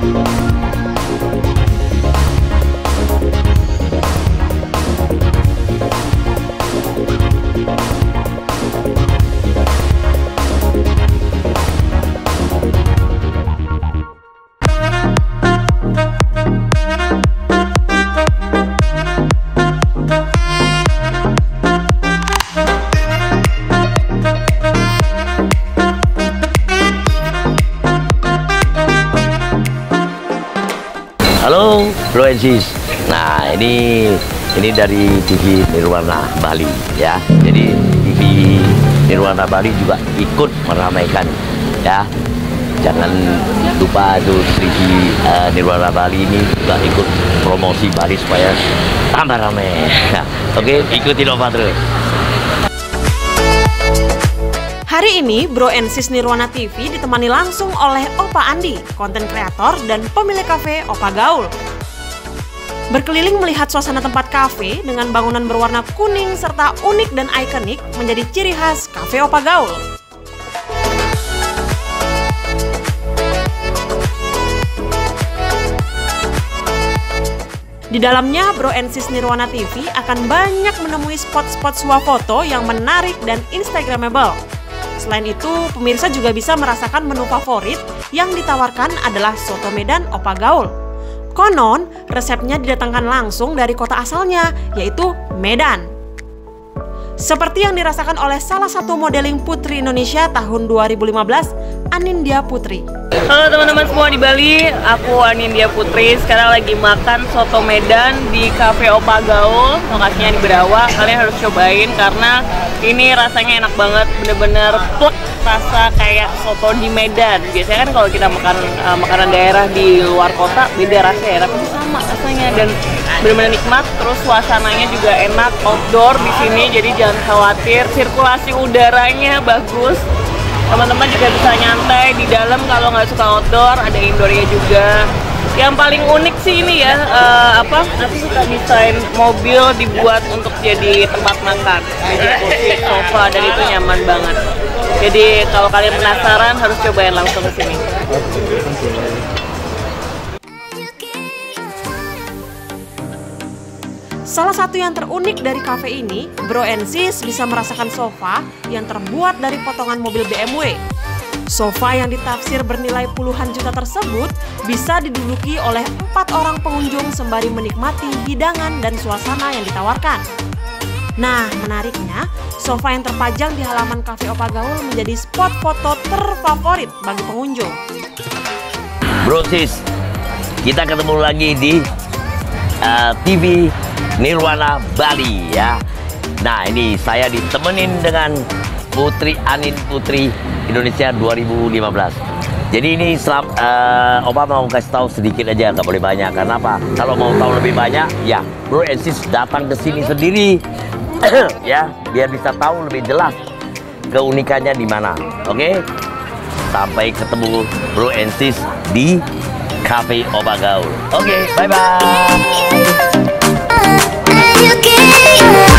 Halo Bro and Sis. Nah ini dari TV Nirwana Bali ya. Jadi TV Nirwana Bali juga ikut meramaikan ya. Jangan lupa tuh TV Nirwana Bali ini juga ikut promosi Bali supaya tambah ramai. Oke, ikutin Opa terus. Hari ini Bro and Sis Nirwana TV ditemani langsung oleh Opa Andi, konten kreator dan pemilik kafe Opa Gaul. Berkeliling melihat suasana tempat kafe dengan bangunan berwarna kuning serta unik dan ikonik menjadi ciri khas kafe Opa Gaul. Di dalamnya, Bro and Sis Nirwana TV akan banyak menemui spot-spot swafoto yang menarik dan instagramable. Selain itu, pemirsa juga bisa merasakan menu favorit yang ditawarkan adalah soto Medan Opa Gaul. Konon, resepnya didatangkan langsung dari kota asalnya, yaitu Medan. Seperti yang dirasakan oleh salah satu modeling putri Indonesia tahun 2015, Anindya Putri. Halo teman-teman semua di Bali, aku Anindya Putri. Sekarang lagi makan soto Medan di Cafe Opa Gaul, lokasinya di Berawa. Kalian harus cobain karena ini rasanya enak banget, bener-bener plek rasa kayak soto di Medan. Biasanya kan kalau kita makan makanan daerah di luar kota beda rasanya, tapi sama rasanya dan bener-bener nikmat. Terus suasananya juga enak, outdoor di sini, jadi jangan khawatir. Sirkulasi udaranya bagus. Teman-teman juga bisa nyantai di dalam kalau nggak suka outdoor, ada indoornya juga. Yang paling unik sih ini ya, aku suka desain mobil dibuat untuk jadi tempat makan, jadi kursi, sofa, dan itu nyaman banget. Jadi kalau kalian penasaran harus cobain langsung ke sini. Salah satu yang terunik dari kafe ini, Bro and Sis bisa merasakan sofa yang terbuat dari potongan mobil BMW. Sofa yang ditafsir bernilai puluhan juta tersebut bisa diduduki oleh 4 orang pengunjung sembari menikmati hidangan dan suasana yang ditawarkan. Nah, menariknya, sofa yang terpajang di halaman kafe Opa Gaul menjadi spot foto terfavorit bagi pengunjung. Bro Sis, kita ketemu lagi di TV Nirwana Bali ya. Nah ini saya ditemenin dengan Putri Anin Putri Indonesia 2015. Jadi ini Opa mau kasih tahu sedikit aja, nggak boleh banyak. Karena apa? Kalau mau tahu lebih banyak, ya Bro and Sis datang ke sini sendiri, ya biar bisa tahu lebih jelas keunikannya di mana. Oke? Sampai ketemu Bro and Sis di Cafe Opa Gaul. Oke, bye bye.